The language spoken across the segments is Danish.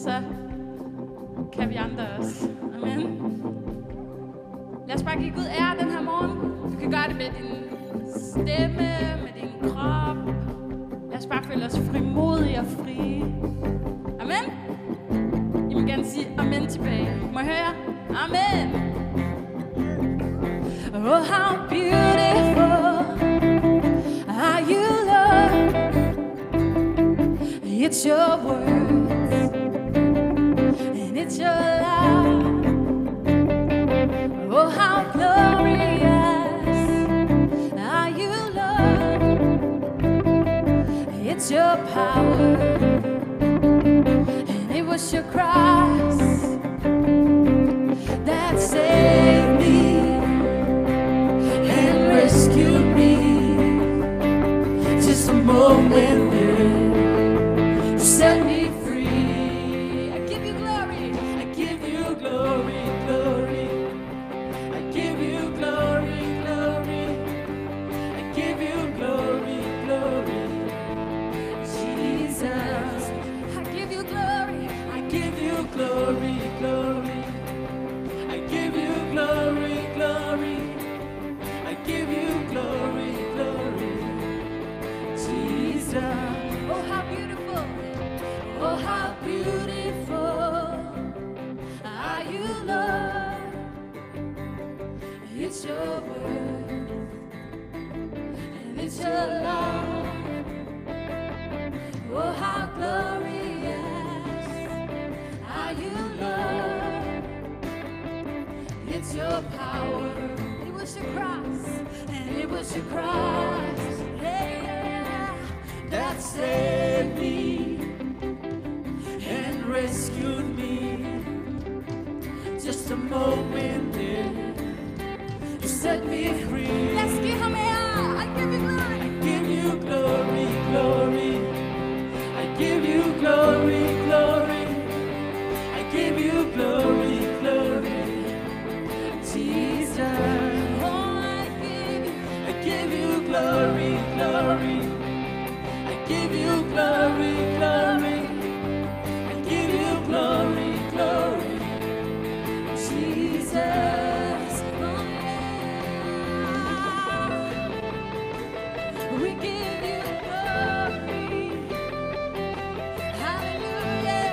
så kan vi andre også. Amen. Lad os bare give Gud ære den her morgen. Du kan gøre det med din stemme, med din krop. Lad os bare føle os frimodige og frie. Amen. I må gerne sige amen tilbage. Må jeg høre? Amen. Oh, how beautiful are you, Lord. It's your words and it's your love. Oh, how glorious are you, Lord. It's your power and it was your cross that saved me and rescued me. Just a moment there to set me free. I give you glory, I give you glory, glory. I give you glory, glory. I give you glory, glory. Jesus, I give you glory, I give you glory, glory. I give you glory, glory. I give you glory, glory. Jesus. Oh, how beautiful. Oh, how beautiful are you, Lord. It's your word and it's your love. Oh, how glorious are you, Lord. It's your power. It was your cross and it was your cross. Yeah, that saved me and rescued me. Just a moment there to set me free. Let's give him air. I give you glory. I give you glory, glory. I give you glory, glory. I give you glory, glory. Jesus. Oh, I give you glory, glory. I give you glory, glory. I give you glory, glory. Jesus. Oh, yeah. We give you glory. Hallelujah.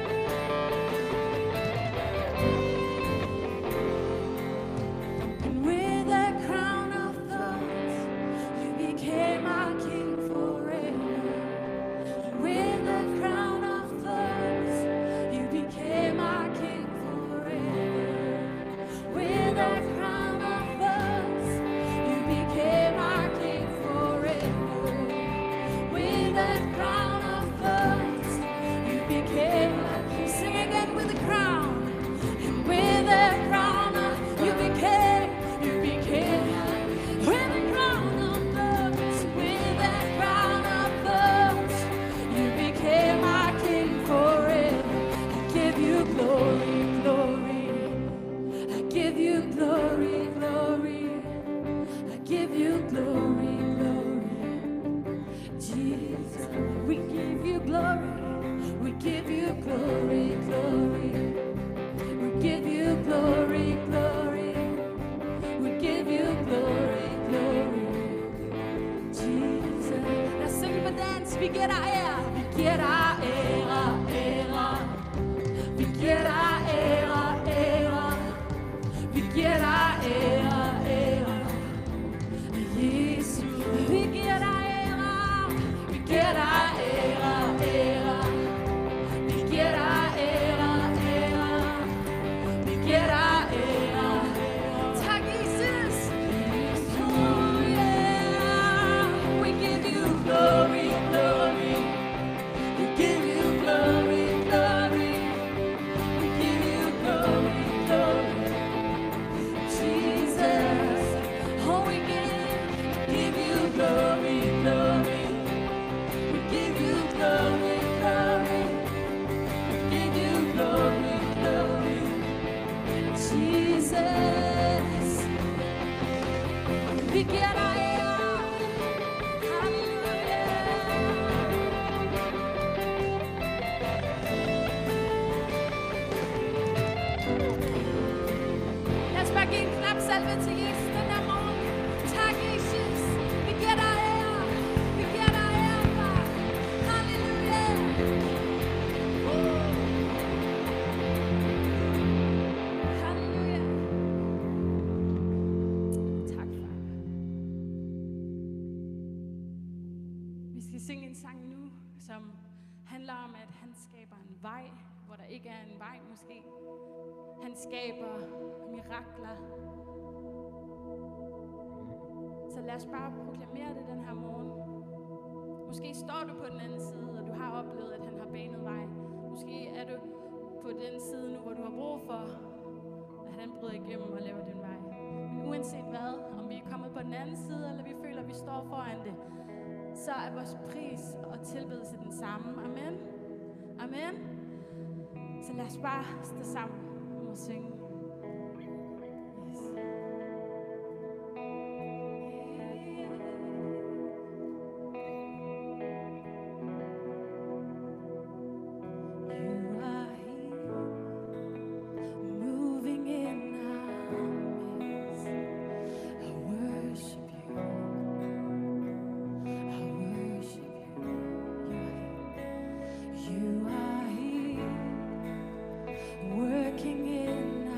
And with a crown of thorns, you became our king forever. And with a crown of thorns, you became our king forever. With a crown of thorns, you became our king forever. With a crown of thorns, you became our king. Sing again with a crown. And with a crown of, you became. With a crown of thorns, with a crown of thorns, you became our king forever. I give you glory, glory. I give you glory, glory. I give you glory, glory. Jesus, we give you glory. We give you glory, glory. We give you glory, glory. We give you glory, glory. Jesus. Now sing for dance. Vi giver dig ære. Vi giver dig ære, ære. Vi giver dig ære, ære. Vi giver dig ære, ære. Jesus. Vi giver dig ære. Vi giver dig ære, ære. Vi giver dig ære, ære. Vi giver dig ære. Tak, Jesus. Oh, yeah. We give you glory, glory. We give you skal synge en sang nu, som handler om, at han skaber en vej, hvor der ikke er en vej måske. Han skaber mirakler. Så lad os bare proklamere det den her morgen. Måske står du på den anden side, og du har oplevet, at han har banet vej. Måske er du på den side nu, hvor du har brug for, at han bryder igennem og laver den vej. Men uanset hvad, om vi er kommet på den anden side, eller vi føler, at vi står foran det, så er vores pris og tilbedelse den samme. Amen. Amen. Så lad os bare stå sammen om at synge. Yes. You are here, moving in our midst. I worship you. I worship you. You are here, working in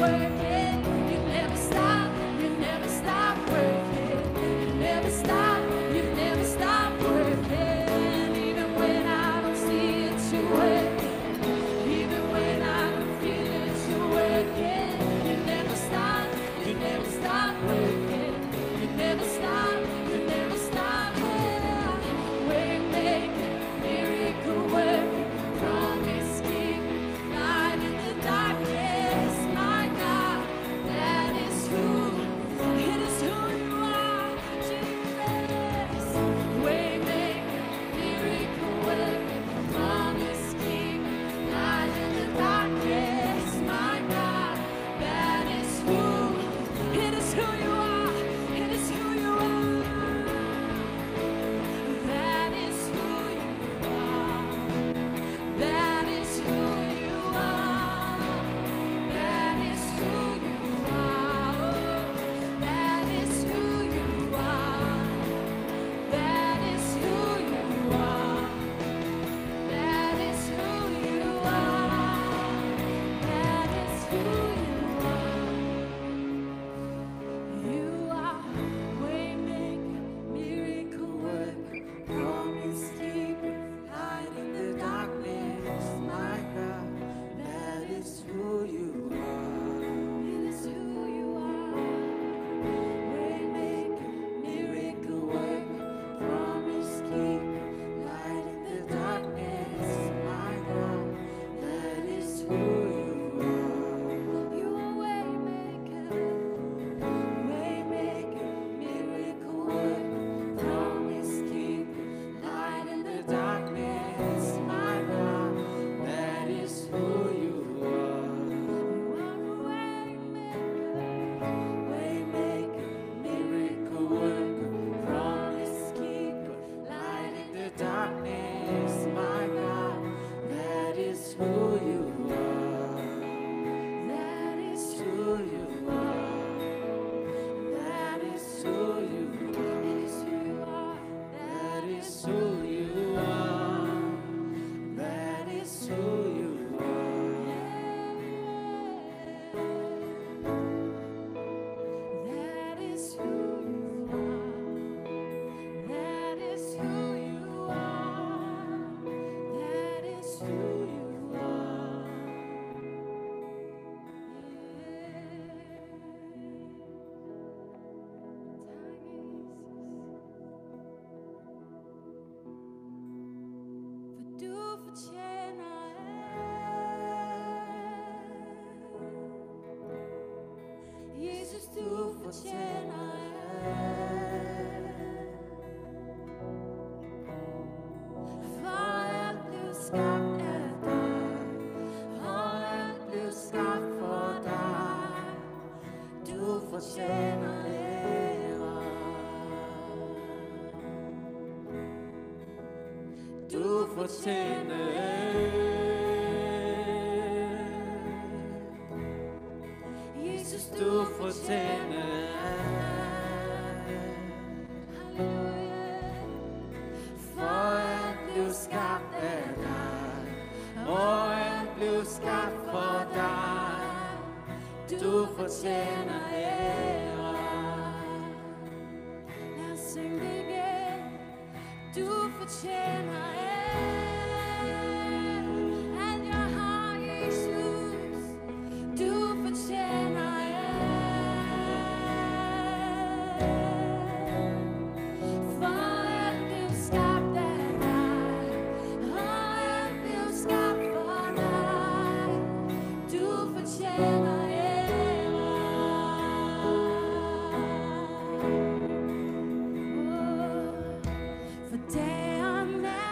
Jesus, du fortjener for at blive skabt af dig, og at blive skabt for dig. Du fortjener ære. Lad os synge det igen. Du fortjener ære. Alt jeg har, Jesus, du fortjener ære. For at blive skabt af dig, og at blive skabt for dig. Du fortjener ære. For dag og nat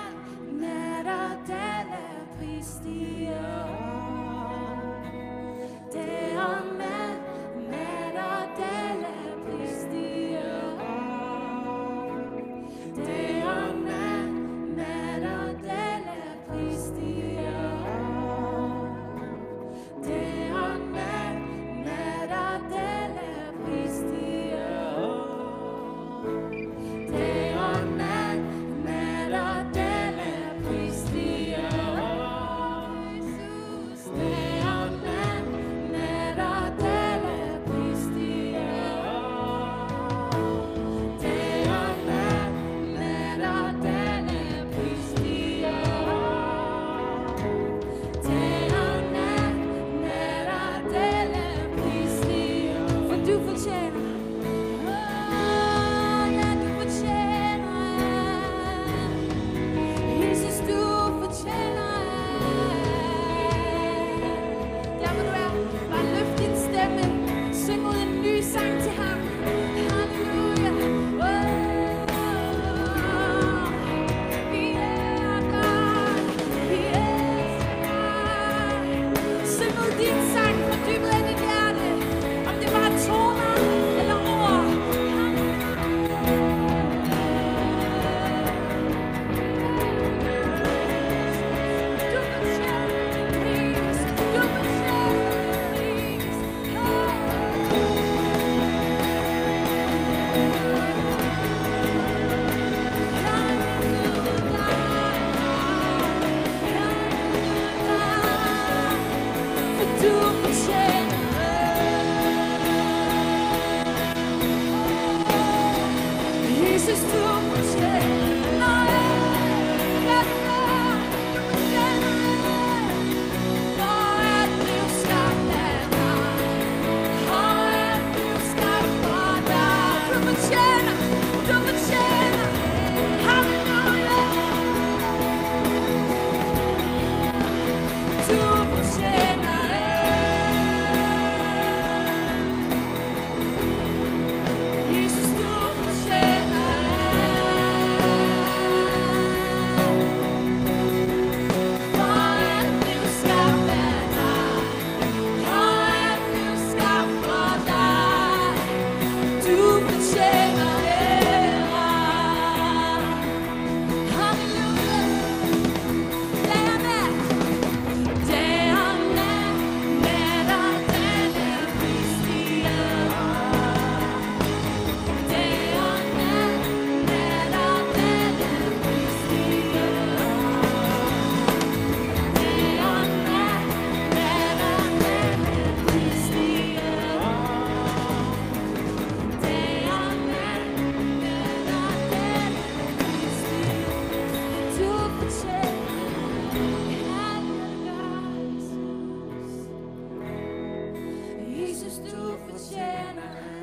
Jesus, du fortjener det.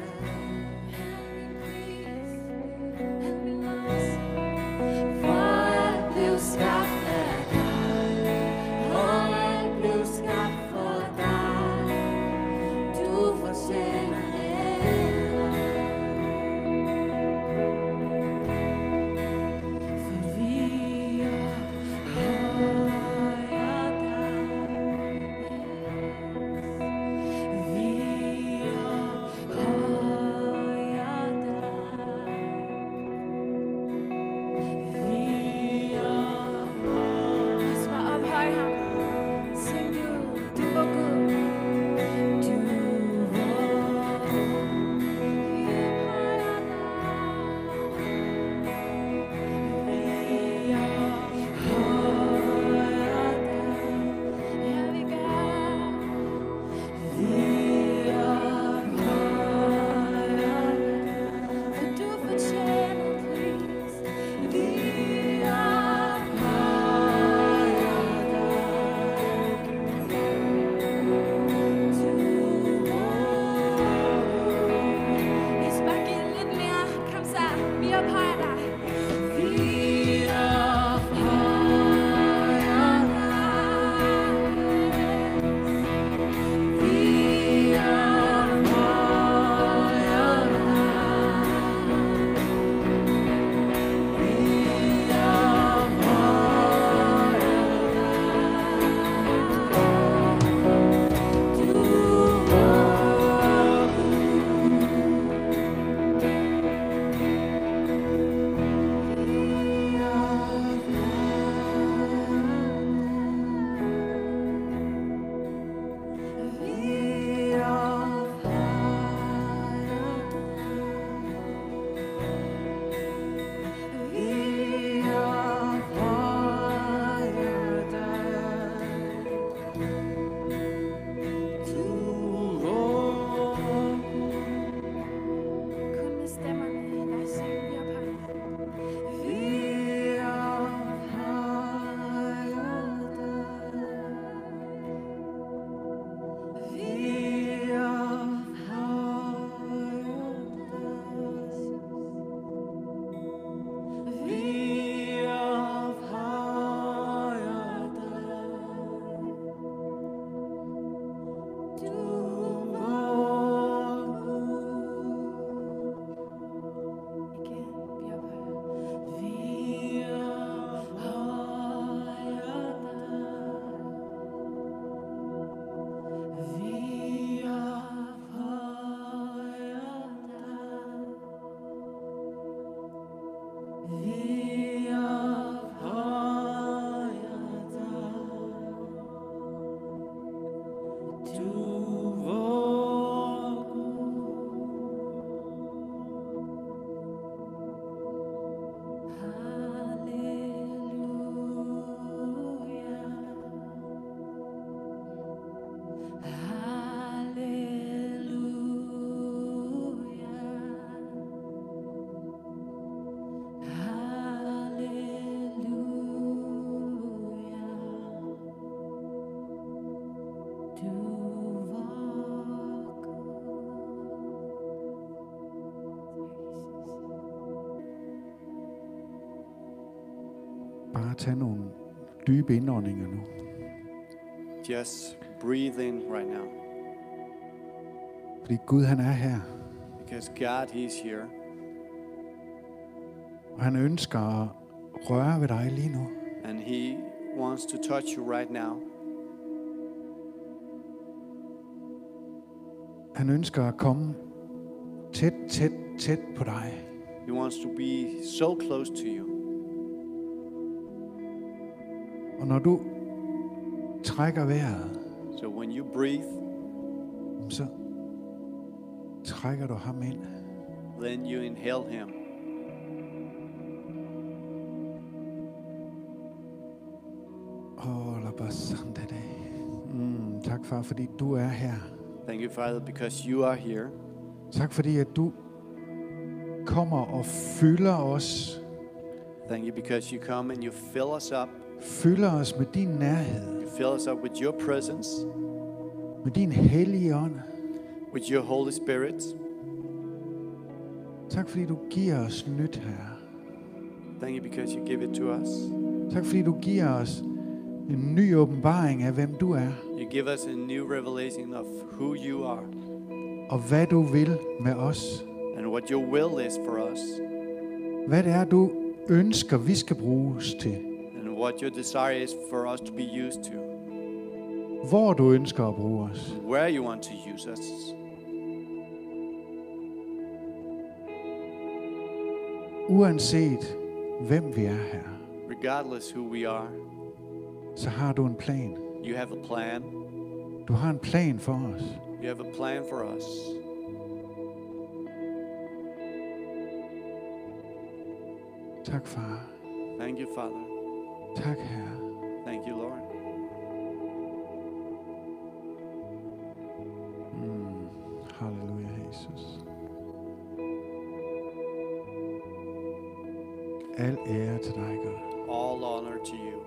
Help me, please. For jeg blev skabt af dig. Og jeg blev skabt for dig. Du fortjener ære. For vi er højere dig. Vi er højere dig. Vi er højere. Så bare ophøj ham. Sing du var Gud. Du var Bare tag nogle dybe indåndinger nu. Just breathe in right now. Fordi Gud han er her, Because God, He's here. og han ønsker at røre ved dig lige nu. And He wants to touch you right now. Han ønsker at komme tæt på dig. He wants to be so close to you. Og når du trækker vejret, So when you breathe, så trækker du ham ind. then you inhale Him. Tak far, fordi du er her. Thank you, Father, because you are here. Tak fordi at du kommer og fylder os. Thank you because you come and you fill us up. Fylder os med din nærhed. You fill us up with your presence, Med din hellige ånd. with your Holy Spirit. Tak fordi du giver os nyt, Herre. Thank you because you give it to us. Tak fordi du giver os en ny åbenbaring af, hvem du er, You give us a new revelation of who you are og hvad du vil med os. and what your will is for us Hvad det er, du ønsker, vi skal bruges til. and what your desire is for us to be used to. Hvor du ønsker at bruge os. Where you want to use us. Uanset hvem vi er her, Regardless who we are, så har du en plan. you have a plan. Du har en plan for os. You have a plan for us. Tak, far. Thank you, Father. Tak, Herre. Thank you, Lord. Halleluja, Jesus. Al ære til dig, Gud. All honor to you.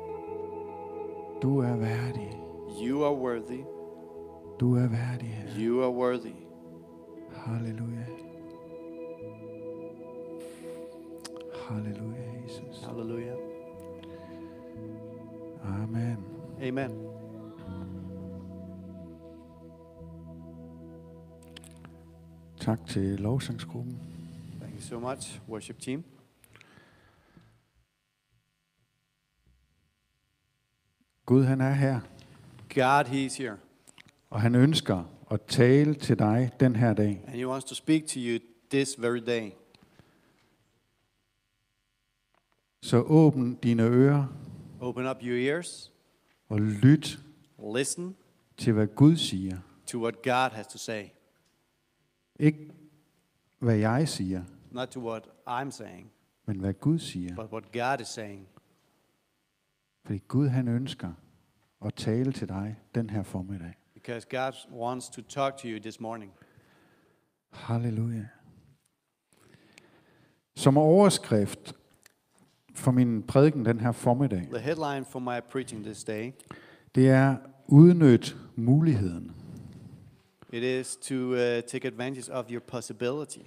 Du er værdig. You are worthy. Du er værdig, Herre. You are worthy. Halleluja. Halleluja, Jesus. Hallelujah. Amen. Amen. Tak til lovsangsgruppen. Thank you so much, worship team. Gud, han er her, God, He is here. og han ønsker at tale til dig den her dag. And He wants to speak to you this very day. Så åbn dine ører Open up your ears. og lyt Listen til, hvad Gud siger. to what God has to say. Ikke hvad jeg siger, Not to what I'm saying, men hvad Gud siger. but what God is saying. Fordi Gud, han ønsker at tale til dig den her formiddag. Because God wants to talk to you this morning. Halleluja. Som overskrift for min prædiken den her formiddag, The headline for my preaching this day, det er udnyt muligheden. it is to take advantage of your possibility.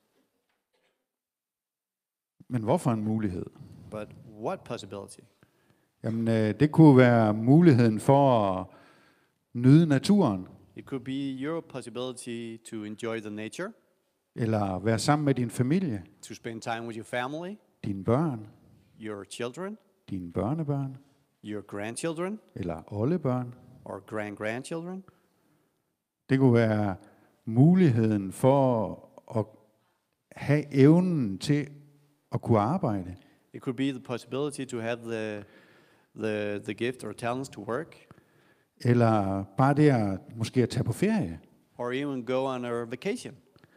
Men hvorfor en mulighed? But what possibility? Jamen, det kunne være muligheden for at nyde naturen, It could be your possibility to enjoy the nature, eller være sammen med din familie, to spend time with your family, dine børn, your children, dine børnebørn, your grandchildren, eller oldebørn. or grandchildren. Det kunne være muligheden for at have evnen til at kunne arbejde, It could be the possibility to have the gift or talents to work, eller bare det at måske at tage på ferie. or even go on a vacation.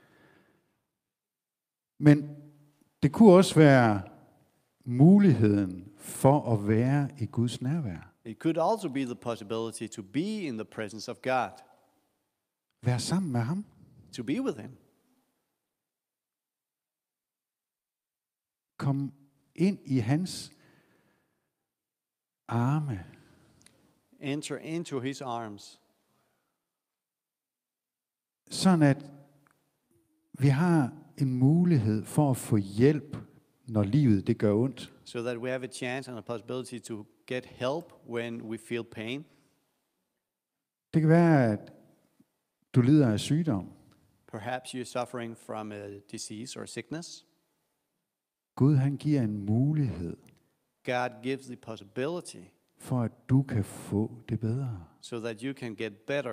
Men det kunne også være muligheden for at være i Guds nærvær. It could also be the possibility to be in the presence of God, Være sammen med ham. to be with Him. Kom ind i hans arme. Enter into His arms, Sådan at vi har en mulighed for at få hjælp, når livet det gør ondt. so that we have a chance and a possibility to get help when we feel pain. Det kan være, at du lider af sygdom. Perhaps you're suffering from a disease or sickness. Gud, han giver en mulighed God gives the possibility for, at du kan få det bedre. so that you can get better.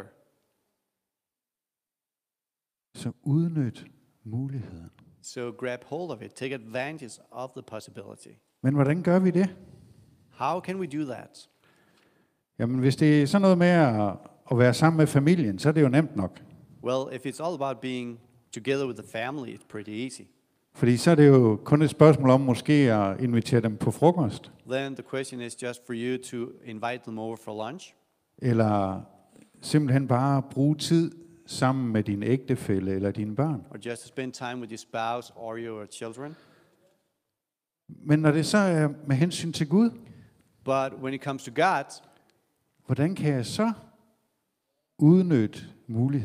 Så udnyt muligheden. So grab hold of it. Take advantage of the possibility. Men hvordan gør vi det? How can we do that? Jamen, hvis det er sådan noget med at være sammen med familien, så er det jo nemt nok. Well, if it's all about being together with the family, it's pretty easy. Fordi så er det jo kun et spørgsmål om måske at invitere dem på frokost. Then the question is just for you to invite them over for lunch, Eller simpelthen bare bruge tid sammen med din ægtefælle eller dine børn. or just to spend time with your spouse or your children. Men når det så er med hensyn til Gud, But when it comes to God, hvordan kan jeg så udnytte muligheden?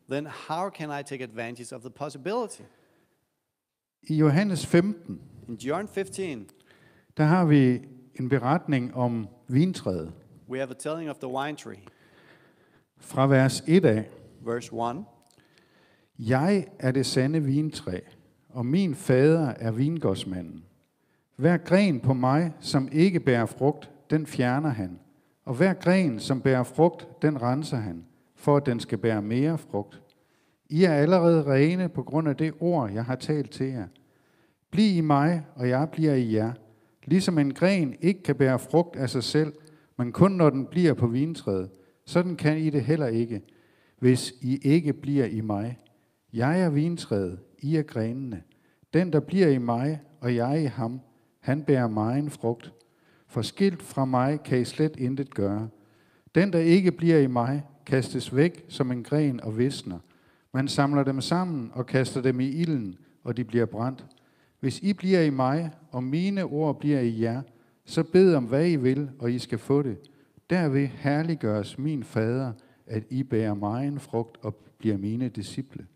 then how can I take advantage of the possibility? I Johannes 15, In John 15, der har vi en beretning om vintræet. we have a telling of the wine tree. Fra vers 1 af. Verse 1. Jeg er det sande vintræ, og min fader er vingårdsmanden. Hver gren på mig, som ikke bærer frugt, den fjerner han. Og hver gren, som bærer frugt, den renser han, for at den skal bære mere frugt. I er allerede rene på grund af det ord, jeg har talt til jer. Bliv i mig, og jeg bliver i jer. Ligesom en gren ikke kan bære frugt af sig selv, men kun når den bliver på vintræet, sådan kan I det heller ikke, hvis I ikke bliver i mig. Jeg er vintræet, I er grenene. Den, der bliver i mig, og jeg i ham, han bærer megen frugt. For skilt fra mig kan I slet intet gøre. Den, der ikke bliver i mig, kastes væk som en gren og visner. Man samler dem sammen og kaster dem i ilden, og de bliver brændt. Hvis I bliver i mig, og mine ord bliver i jer, så bed om hvad I vil, og I skal få det. Derved herliggøres min fader, at I bærer megen frugt og bliver mine disciple.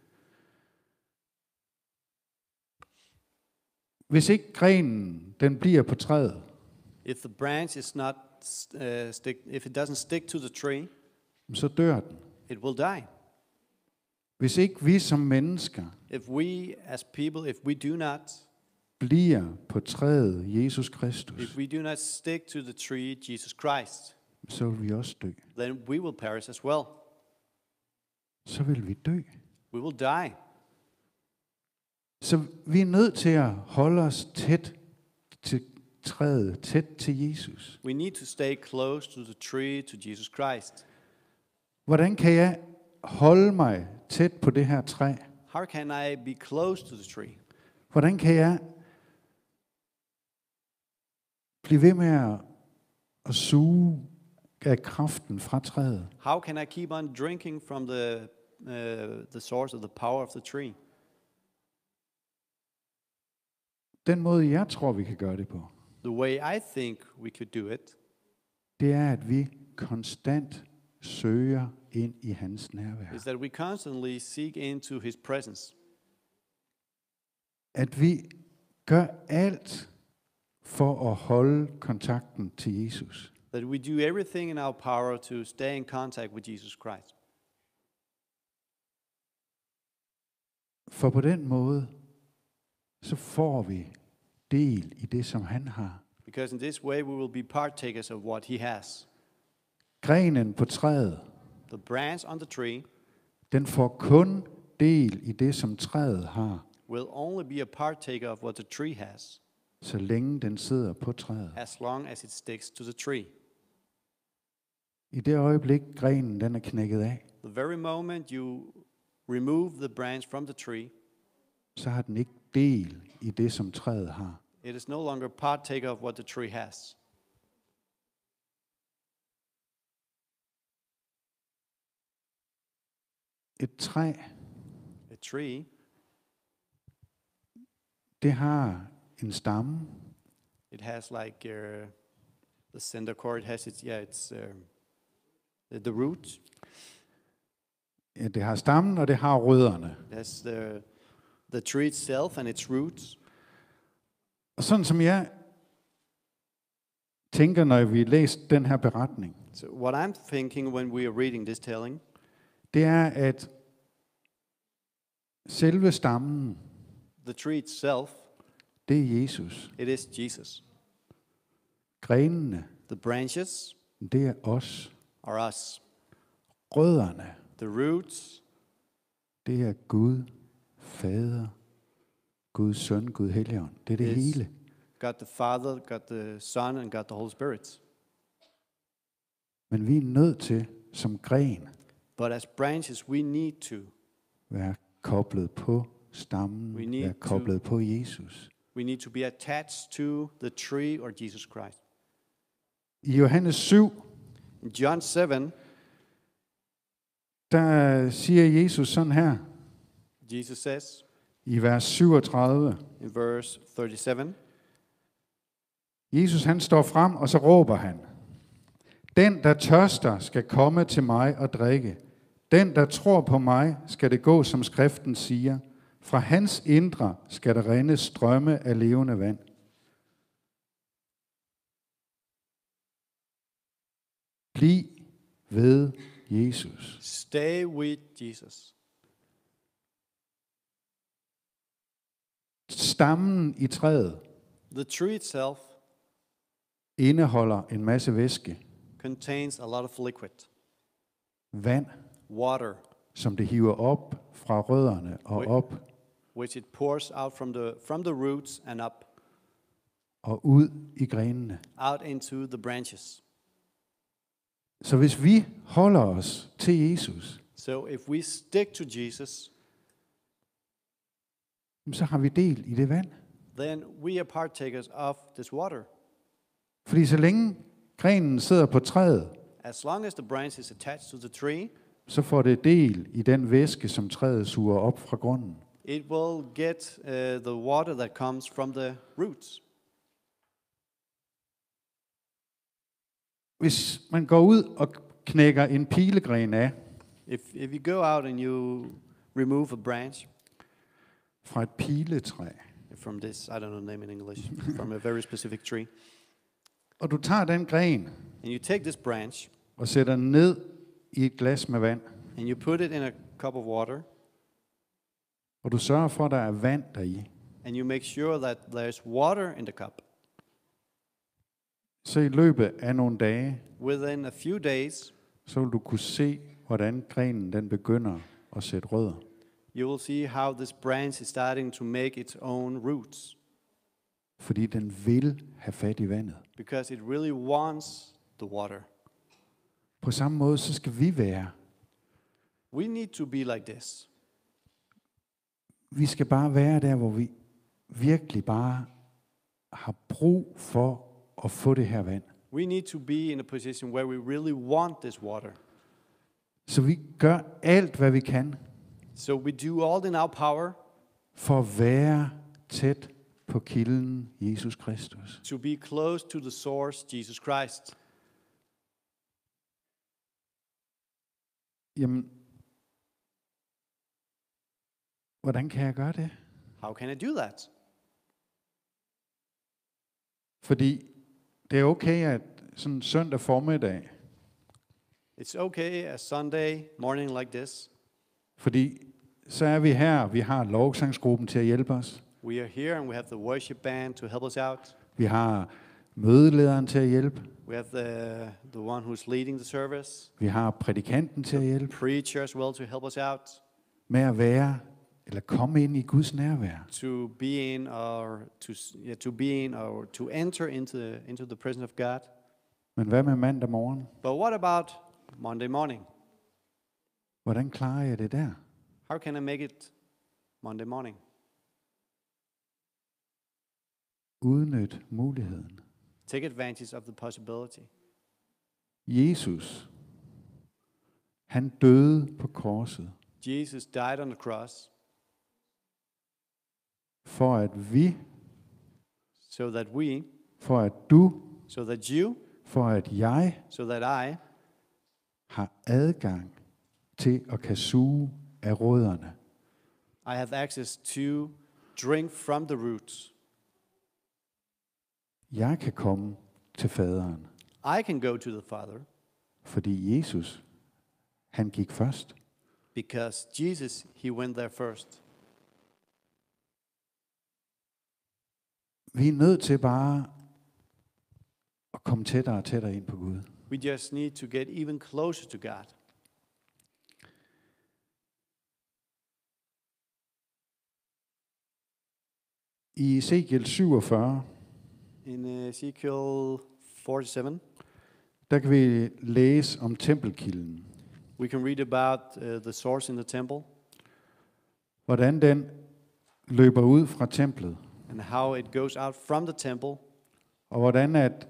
Hvis ikke grenen, den bliver på træet, If the branch is not if it doesn't stick to the tree, så dør den. it will die. Hvis ikke vi som mennesker If we as people, if we do not bliver på træet Jesus Kristus, if we do not stick to the tree Jesus Christ, så vil vi også dø. then we will perish as well. Så vil vi dø. We will die. Så vi er nødt til at holde os tæt til træet, tæt til Jesus. We need to stay close to the tree, to Jesus Christ. Hvordan kan jeg holde mig tæt på det her træ? How can I be close to the tree? Hvordan kan jeg blive ved med at suge af kraften fra træet? How can I keep on drinking from the source of the power of the tree? Den måde, jeg tror, vi kan gøre det på, The way I think we could do it det er, at vi konstant søger ind i hans nærvær. is that we constantly seek into His presence. At vi gør alt for at holde kontakten til Jesus. That we do everything in our power to stay in contact with Jesus Christ. For på den måde, så får vi del i det, som han har. Because in this way we will be partakers of what He has. Grenen på træet, The branch on the tree den får kun del i det, som træet har, will only be a partaker of what the tree has, så længe den sidder på træet. as long as it sticks to the tree. I det øjeblik, grenen den er knækket af, The very moment you remove the branch from the tree, så har den ikke del i det, som træet har. it is no longer partaker of what the tree has. Et træ, A tree det har en stamme, it has like the center core. It has its the root. ja, det har stammen, og det har rødderne. It has the tree itself and its roots. Og sådan som jeg tænker, når vi læser den her beretning, So what I'm thinking when we are reading this telling, det er, at selve stammen, the tree itself, det er Jesus. it is Jesus. Grenene, The branches det er os. are us. Rødderne, The roots, det er Gud, Fader, Guds Søn, Gud Helligånd. Det er det Yes. hele. got the Father, got the Son, and got the Holy Spirit. Men vi er nødt til, som gren, But as branches, we need to. være koblet på stammen, We need være koblet på Jesus. We need to be attached to the tree or Jesus Christ. I Johannes 7, In John 7, der siger Jesus sådan her, Jesus says i vers 37. in verse 37, Jesus han står frem, og så råber han: Den, der tørster, skal komme til mig og drikke. Den, der tror på mig, skal det gå, som skriften siger. Fra hans indre skal der rinde strømme af levende vand. Bliv ved Jesus. Stay with Jesus. Stammen i træet The tree itself indeholder en masse væske, contains a lot of liquid, vand, water, som det hiver op fra rødderne og op which it pours out from the roots and up, og ud i grenene. out into the branches. Så hvis vi holder os til Jesus, So if we stick to Jesus, så har vi del i det vand. then we are partakers of this water. Fordi så længe grenen sidder på træet, As long as the branch is attached to the tree, så får det del i den væske, som træet suger op fra grunden. it will get the water that comes from the roots. Hvis man går ud og knækker en pilegren af If you go out and you remove a branch fra et piletræ, from this, I don't know the name in English, from a very specific tree, og du tager den gren and you take this branch og sætter den ned i et glas med vand, and you put it in a cup of water, og du sørger for, at der er vand deri, and you make sure that there's water in the cup, så i løbet af nogle dage, within a few days, så vil du kunne se, hvordan grenen den begynder at sætte rødder. you will see how this branch is starting to make its own roots, Fordi den vil have fat i vandet. because it really wants the water. På samme måde, så skal vi være. We need to be like this. Vi skal bare være der, hvor vi virkelig bare har brug for at få det her vand. We need to be in a position where we really want this water. Så vi gør alt, hvad vi kan, So we do all in our power for at være tæt på kilden Jesus Kristus. to be close to the source, Jesus Christ. Jamen, hvordan kan jeg gøre det? How can I do that? Fordi det er okay, at sådan søndag formiddag, It's okay a Sunday morning like this. fordi så er vi her, vi har lovsangsgruppen til at hjælpe os. We are here and we have the worship band to help us out. Vi har mødelederen til at hjælpe. We have the one who's leading the service. Vi har prædikanten til at hjælpe Preacher as well to help us out. med at være, eller komme ind i Guds nærvær. To be in or to enter into the presence of God. Men hvad med mandag morgen? But what about Monday morning? Hvordan klarer jeg det der? How can I make it Monday morning? Udnyt muligheden. Take advantage of the possibility. Jesus, han døde på korset, Jesus died on the cross for at vi, so that we, for at du, so that you, for at jeg so that I har adgang til at kan suge af rødderne. I have access to drink from the roots. Jeg kan komme til faderen, I can go to the Father fordi Jesus, han gik først. because Jesus, he went there first. Vi er nødt til bare at komme tættere og tættere ind på Gud. We just need to get even closer to God. I Ezekiel 47, In Ezekiel 47, der kan vi læse om tempelkilden. we can read about the source in the temple Hvordan den løber ud fra templet. and how it goes out from the temple Og hvordan at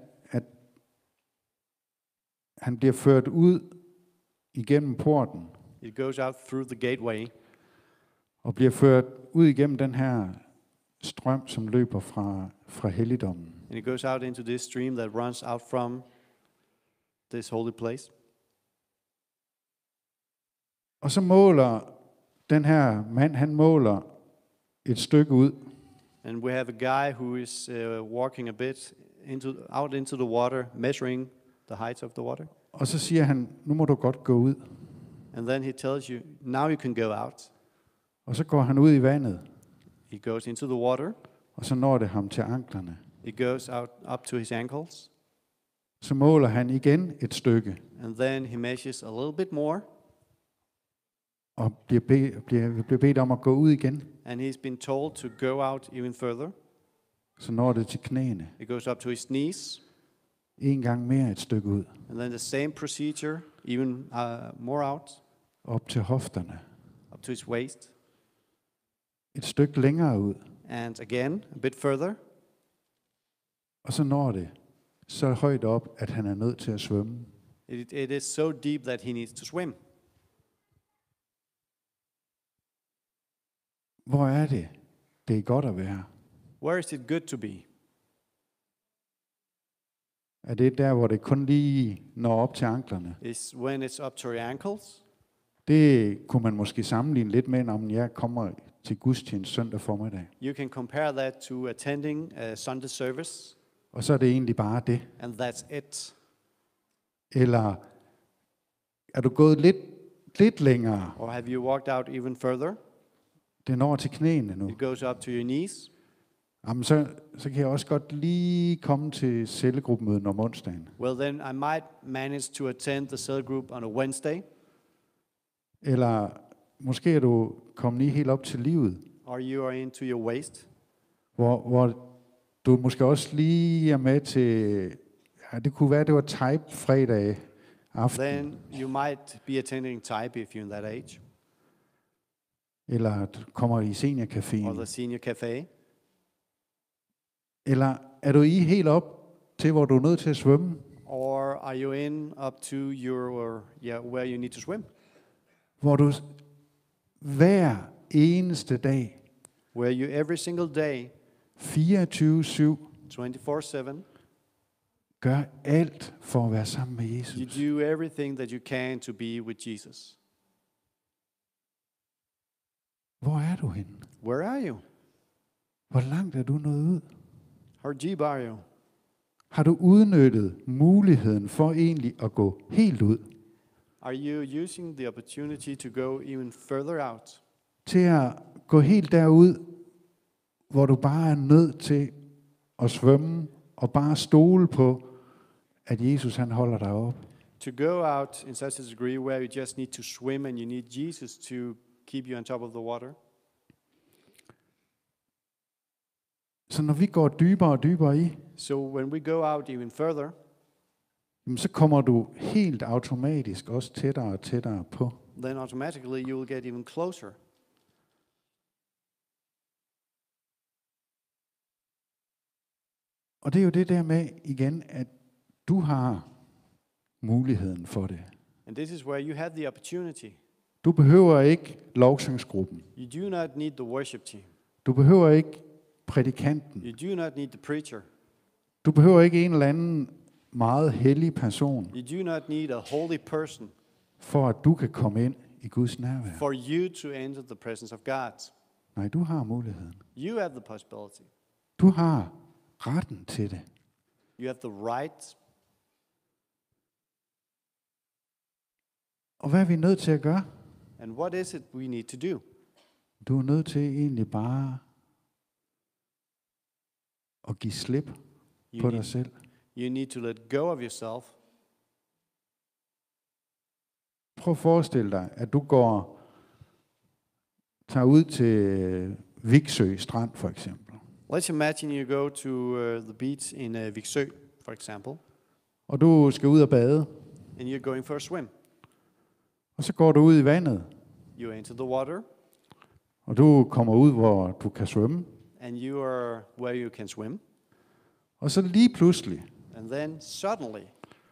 han bliver ført ud igennem porten. It goes out through the gateway Og bliver ført ud igennem den her strøm, som løber fra helligdommen. and it goes out into this stream that runs out from this holy place. Og så måler den her mand, han måler et stykke ud. And we have a guy who is walking a bit out into the water, measuring the height of the water. Og så siger han, nu må du godt gå ud. And then he tells you, now you can go out. Og så går han ud i vandet, He goes into the water. og så når det ham til anklerne. It goes out up to his ankles. Så måler han igen et stykke, And then he measures a little bit more. og bliver bedt om at gå ud igen. And he's been told to go out even further. Så når det til knæene. It goes up to his knees. En gang mere et stykke ud. And then the same procedure, even more out, Op til hofterne. up to his waist. Et stykke længere ud. And again, a bit further. Og så når det så højt op, at han er nødt til at svømme. It is so deep that he needs to swim. Hvor er det? Det er godt at være. Where is it good to be? Er det der, hvor det kun lige når op til anklerne? Is when it's up to your ankles? Det kunne man måske sammenligne lidt med, om jeg kommer til gudstjeneste søndag formiddag. You can compare that to attending a Sunday service, Og så er det egentlig bare det. and that's it. Eller er du gået lidt længere? Or have you walked out even further? Det når til knæene nu. It goes up to your knees. Jamen, så kan jeg også godt lige komme til cellegruppemødet om onsdagen. Well, then I might manage to attend the cell group on a Wednesday. Eller måske er du kommet lige helt op til livet, Or you are into your waist. hvor du måske også lige er med til, ja, det kunne være, det var type fredag aften, Then you might be attending type if you're in that age. eller du kommer i Or seniorcaféen. the senior cafe. Eller er du i helt op til, hvor du er nødt til at svømme? Or are you in up to your, where you need to swim? Hvor du hver eneste dag, Where you every single day, 24/7, 24/7, gør alt for at være sammen med you Jesus. do everything that you can to be with Jesus. Hvor er du henne? Where are you? Hvor langt er du nået ud? How deep are you? Har du udnyttet muligheden for egentlig at gå helt ud? Are you using the opportunity to go even further out? Til at gå helt derud, hvor du bare er nødt til at svømme og bare stole på, at Jesus han holder dig op. To go out in such a degree where you just need to swim and you need Jesus to keep you on top of the water? Så når vi går dybere og dybere i, So when we go out even further, jamen, så kommer du helt automatisk også tættere og tættere på. then automatically you will get even closer. Og det er jo det der med igen, at du har muligheden for det. And this is where you have the opportunity. Du behøver ikke lovsangsgruppen. You do not need the worship team. Du behøver ikke prædikanten. You do not need the preacher. Du behøver ikke en eller anden meget hellig person, You do not need a holy person for at du kan komme ind i Guds nærvær. for you to enter the presence of God. Nej, du har muligheden. You have the possibility. Du har retten til det. You have the right. Og hvad er vi nødt til at gøre? And what is it we need to do? Du er nødt til egentlig bare at give slip på dig selv. You need to let go of yourself. Prøv at forestille dig, at du tager ud til Viksø Strand for eksempel. Let's imagine you go to the beach in Viksø, for example, Og du skal ud og bade. and you're going for a swim. Og så går du ud i vandet. You enter the water, Og du kommer ud, hvor du kan svømme. and you are where you can swim. Og så lige pludselig, And then suddenly,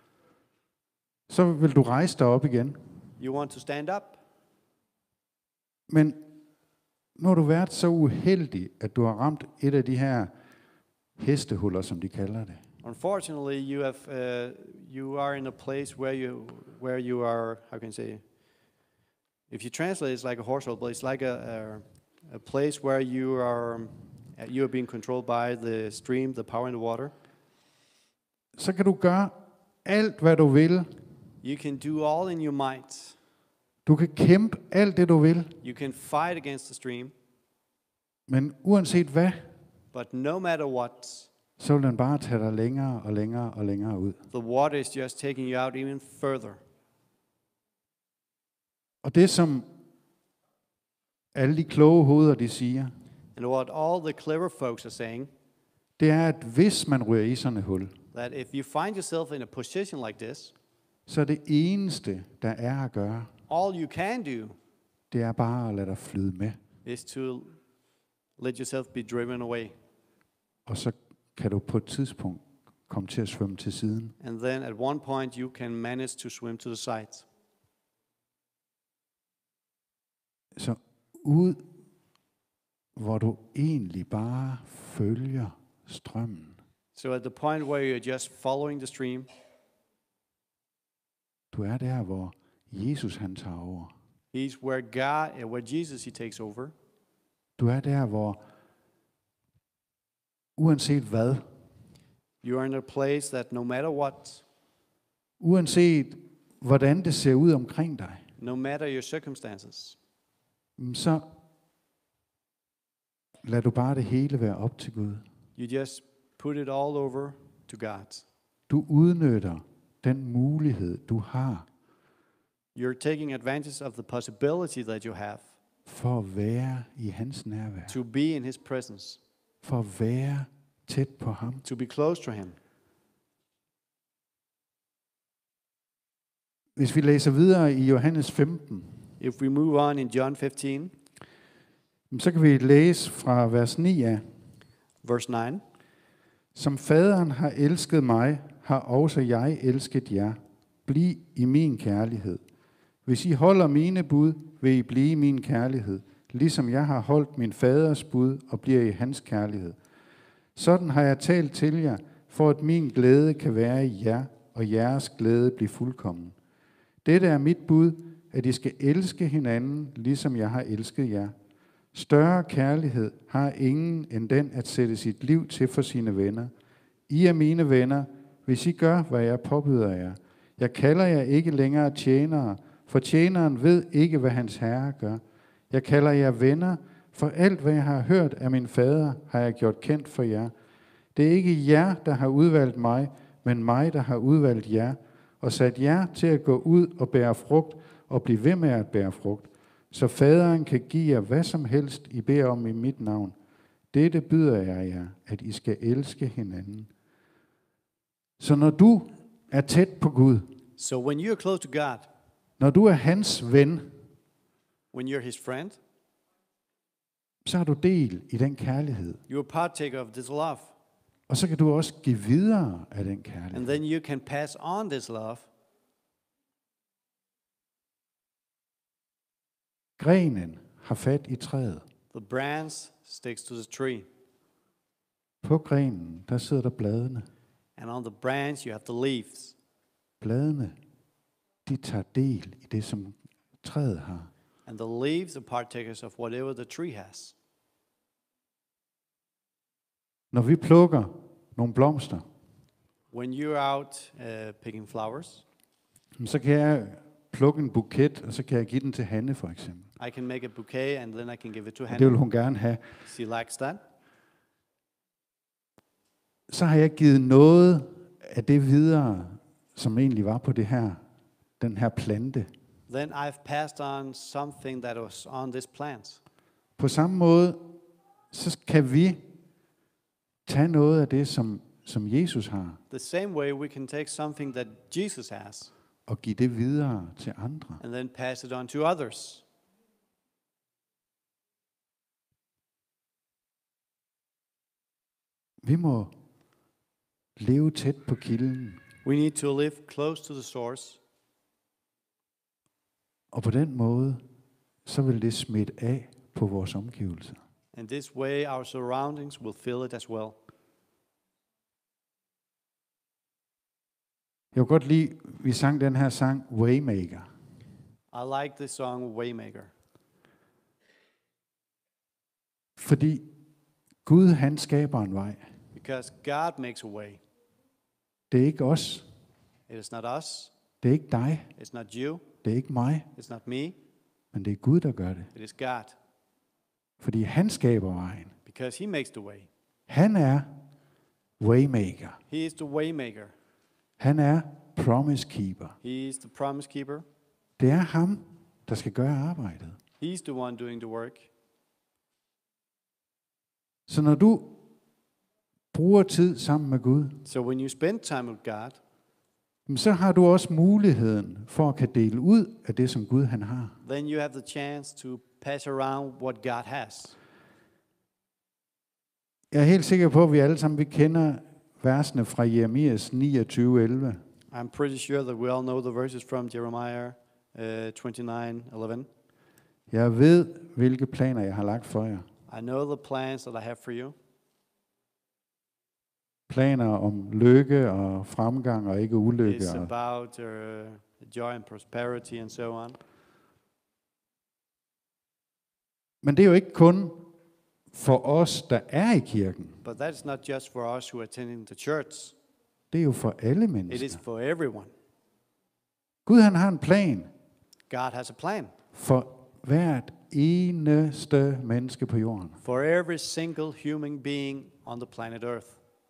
så vil du rejse dig op igen. you want to stand up. Men nu har du været så uheldig, at du har ramt et af de her hestehuller, som de kalder det. Unfortunately, you are in a place where you are, how can I say, If you translate, it's like a horse but it's like a place where you are being controlled by the stream, the power in the water. Så kan du gøre alt, hvad du vil. You can do all in your might. Du kan kæmpe alt det, du vil. You can fight against the stream, Men uanset hvad, but no matter what, så vil den bare tage dig længere og længere og længere ud. the water is just taking you out even further. Og det, som alle de kloge hoveder, de siger, And what all the clever folks are saying, det er, at hvis man ryger i sådan et hul, that if you find yourself in a position like this, så det eneste, der er at gøre, all you can do det er bare at lade dig flyde med. is to let yourself be driven away. Og så kan du på et tidspunkt komme til at svømme til siden. And then at one point you can manage to swim to the side. Så ud, hvor du egentlig bare følger strømmen. So at the point where you're just following the stream, Du er der, hvor Jesus han tager over. he's where Jesus he takes over. Du er der, hvor uanset hvad, You are in a place that no matter what, uanset hvordan det ser ud omkring dig, no matter your circumstances, så lad du bare det hele være op til Gud. you just put it all over to God. Du udnytter den mulighed, du har You're taking advantage of the possibility that you have for at være i hans nærvær. to be in his presence, For at være tæt på ham. to be close to him. Hvis vi læser videre i Johannes 15, If we move on in John 15, så kan vi læse fra vers 9 af. verse 9, Som faderen har elsket mig, har også jeg elsket jer. Bliv i min kærlighed. Hvis I holder mine bud, vil I blive i min kærlighed, ligesom jeg har holdt min faders bud og bliver i hans kærlighed. Sådan har jeg talt til jer, for at min glæde kan være i jer, og jeres glæde blive fuldkommen. Dette er mit bud, at I skal elske hinanden, ligesom jeg har elsket jer. Større kærlighed har ingen end den at sætte sit liv til for sine venner. I er mine venner, hvis I gør, hvad jeg påbyder jer. Jeg kalder jer ikke længere tjenere, for tjeneren ved ikke, hvad hans herre gør. Jeg kalder jer venner, for alt, hvad jeg har hørt af min fader, har jeg gjort kendt for jer. Det er ikke jer, der har udvalgt mig, men mig, der har udvalgt jer, og sat jer til at gå ud og bære frugt, og blive ved med at bære frugt, så faderen kan give jer hvad som helst, I beder om i mit navn. Dette byder jeg jer, at I skal elske hinanden. Så når du er tæt på Gud, so when you're close to God, når du er hans ven, when you're his friend, så har du del i den kærlighed. you're a partaker of this love. Og så kan du også give videre af den kærlighed. And then you can pass on this love. Grenen har fat i træet. The branch sticks to the tree. På grenen, der sidder der bladene. And on the branch you have the leaves. Bladene, de tager del i det, som træet har. And the leaves are partakers of whatever the tree has. Når vi plukker nogle blomster, When you're out picking flowers, så kan jeg plukke en buket, og så kan jeg give den til Hanne for eksempel. I can make a bouquet and then I can give it to Og det vil Hannah. hun gerne have. She likes that. Så har jeg givet noget af det videre, som egentlig var på den her plante. Then I've passed on something that was on this plant. På samme måde, så kan vi tage noget af det, som Jesus har, The same way we can take something that Jesus has og give det videre til andre. and then pass it on to others. Vi må leve tæt på kilden, We need to live close to the source, og på den måde, så vil det smitte af på vores omgivelser. and this way our surroundings will feel it as well. Jeg kunne godt lide, vi sang den her sang, Waymaker. I like the song Waymaker. Fordi Gud, han skaber en vej. Because God makes a way. Det er ikke os. It is not us. Det er ikke dig. It's not you. Det er ikke mig. It's not me. Men det er Gud, der gør det. It is God. Fordi han skaber vejen. Because he makes the way. Han er waymaker. He is the waymaker. Han er promise keeper. He is the promise keeper. Det er ham, der skal gøre arbejdet. He's the one doing the work. Så når du bruger tid sammen med Gud, So when you spend time with God, så har du også muligheden for at kan dele ud af det, som Gud han har. then you have the chance to pass around what God has. Jeg er helt sikker på, at vi alle sammen vi kender versene fra Jeremias 29:11. I'm pretty sure that we all know the verses from Jeremiah 29:11. Jeg ved, hvilke planer jeg har lagt for jer. I know the plans that I have for you. Planer om lykke og fremgang og ikke ulykke. It's about joy and prosperity and so on. Men det er jo ikke kun for os, der er i kirken. But that's not just for us who are attending the church. Det er jo for alle It is mennesker. for everyone. Gud han har en plan God has a plan for hvert eneste menneske på jorden. for every single human being on the planet Earth.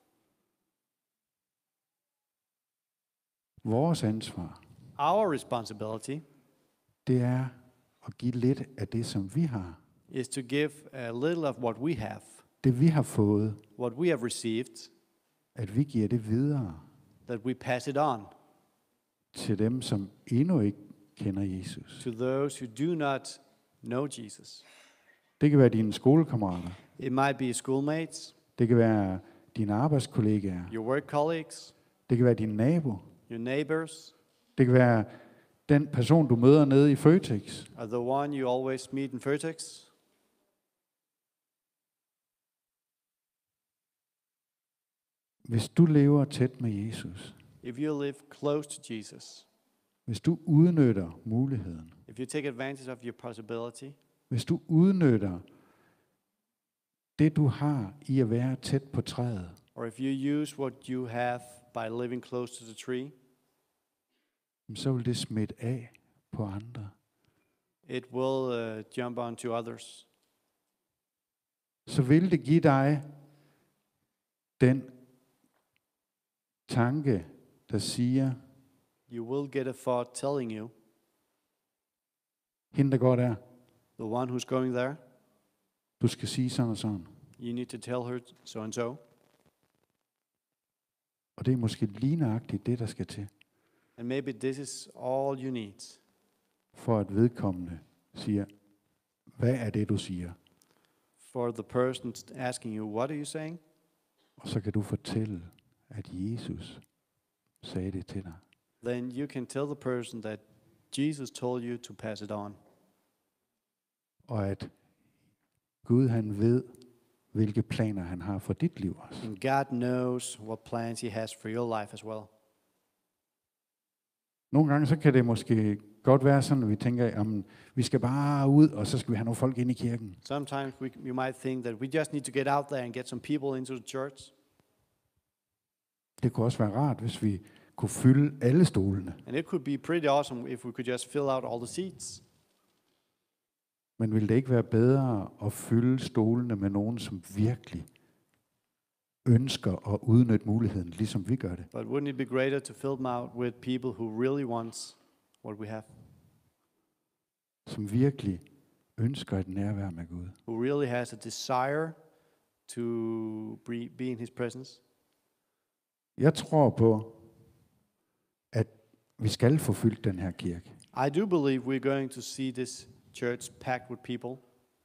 Vores ansvar, Our responsibility det er at give lidt af det, som vi har. is to give a little of what we have, Det vi har fået, what we have received, at vi giver det videre that we pass it on til dem, som endnu ikke kender Jesus. to those who do not know Jesus. Det kan være dine skolekammerater. It might be schoolmates, Det kan være dine arbejdskollegaer. your work colleagues, Det kan være din nabo. your neighbors, Det kan være den person, du møder nede i Føtex. or the one you always meet in Føtex. Hvis du lever tæt med Jesus, If you live close to Jesus, hvis du udnytter muligheden, if you take advantage of your possibility, hvis du udnytter det, du har i at være tæt på træet, or if you use what you have by living close to the tree, så vil det smitte af på andre. it will jump onto others. Så vil det give dig den tanke, der siger, You will get a thought telling you, hende der går der, the one who's going there, du skal sige sådan og sådan. you need to tell her so and so. Og det er måske lige nøjagtigt det, der skal til, And maybe this is all you need for at vedkommende siger, hvad er det, du siger? for the person asking you, what are you saying? Og så kan du fortælle, at Jesus sagde det til dig. Then you can tell the person that Jesus told you to pass it on. Og at Gud han ved, hvilke planer han har for dit liv også. And God knows what plans he has for your life as well. Nogle gange så kan det måske godt være sådan, at vi tænker, jamen, vi skal bare ud, og så skal vi have nogle folk ind i kirken. Sometimes you might think that we just need to get out there and get some people into the church. Det kunne også være rart, hvis vi kunne fylde alle stolene. And it could be pretty awesome if we could just fill out all the seats. Men ville det ikke være bedre at fylde stolene med nogen, som virkelig ønsker at udnytte muligheden, ligesom vi gør det? But wouldn't it be greater to fill them out with people who really wants what we have? Som virkelig ønsker et nærvær med Gud. Who really has a desire to be in his presence? Jeg tror på, at vi skal få fyldt den her kirke. I do believe we're going to see this church packed with people.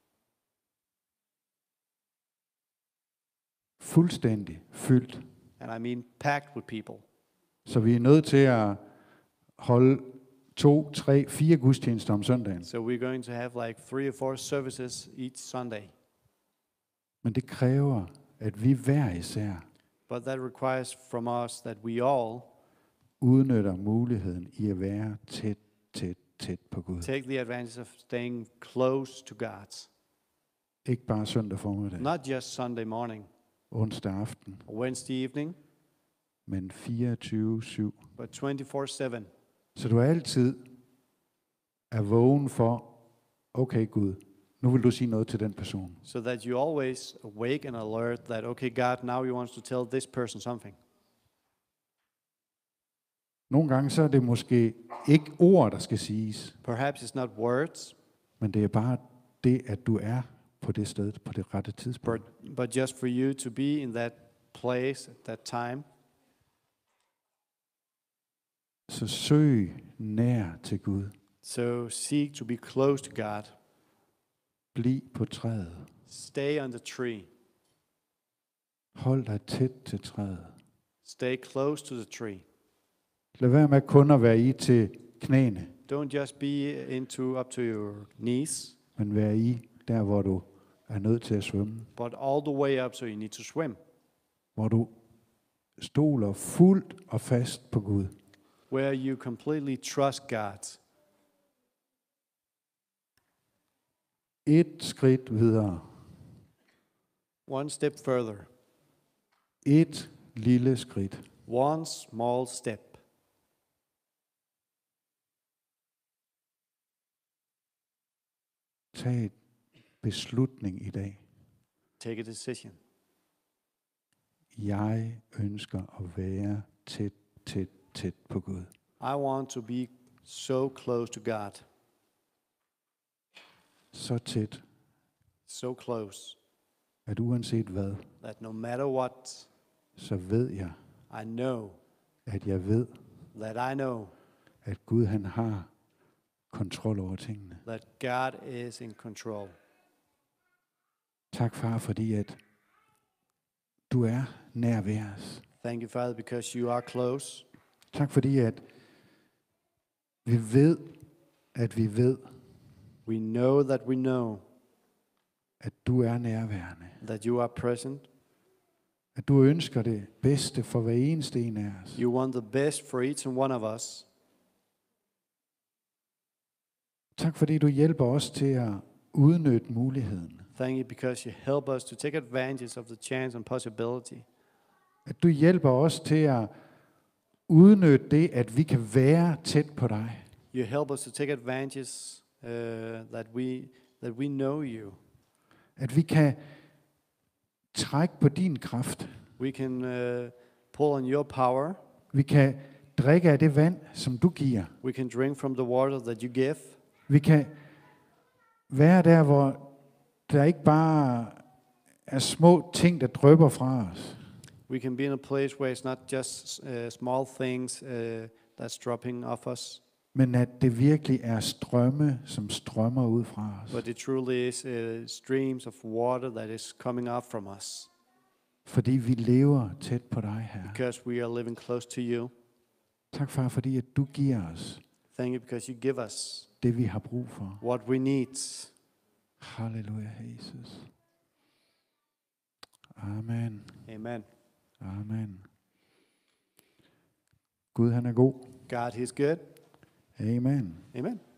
Fuldstændig fyldt. And I mean packed with people. Så vi er nødt til at holde 2, 3, 4 gudstjenester om søndagen. So we're going to have like 3 or 4 services each Sunday. Men det kræver, at vi hver især But that requires from us that we all udnytter muligheden i at være tæt, tæt, tæt på Gud. Take the advantage of staying close to God. Ikke bare søndag formiddag, Not just Sunday morning, onsdag aften, or Wednesday evening, men 24/7. but 24/7. Så du altid er vågen for, okay Gud, nu vil du sige noget til den person. So that you always awake and alert that, okay, God, now you want to tell this person something. Nogle gange så er det måske ikke ord, der skal siges, Perhaps it's not words, men det er bare det, at du er på det sted, på det rette tidspunkt. but just for you to be in that place at that time. Så søg nær til Gud. So seek to be close to God. Bliv på træet. Stay on the tree. Hold dig tæt til træet. Stay close to the tree. Lad være med kun at være i til knæene, Don't just be up to your knees, men være i der, hvor du er nødt til at svømme. but all the way up so you need to swim. Hvor du stoler fuldt og fast på Gud. Where you completely trust God. Et skridt videre. One step further. Et lille skridt. One small step. Tag en beslutning i dag. Take a decision. Jeg ønsker at være tæt på Gud. I want to be so close to God. Så tæt, So close at uanset hvad, that no matter what, så ved jeg, I know at jeg ved, that I know at Gud han har kontrol over tingene. that God is in control. Tak far, fordi at du er nær ved os. Thank you, Father, because you are close. Tak fordi at vi ved, We know that we know at du er nærværende. that you are present. At du ønsker det bedste for hver eneste en af os. You want the best for each and one of us. Tak fordi du hjælper os til at udnytte muligheden. Thank you because you help us to take advantage of the chance and possibility. At du hjælper os til at udnytte det, at vi kan være tæt på dig. You help us to take advantage that we know you. At vi kan trække på din kraft. We can pull on your power. Vi kan drikke af det vand, som du giver. We can drink from the water that you give. Vi kan være der, hvor der ikke bare er små ting, der drypper fra os. We can be in a place where it's not just small things that's dropping off us, Men at det virkelig er strømme, som strømmer ud fra os. but it truly is streams of water that is coming up from us Fordi vi lever tæt på dig, Herre. because we are living close to you. Tak, far, fordi at du giver os Thank you because you give us det, vi har brug for. what we need. Halleluja, Jesus. Amen. Amen. Amen. Gud, han er god. God, He's good. Amen. Amen.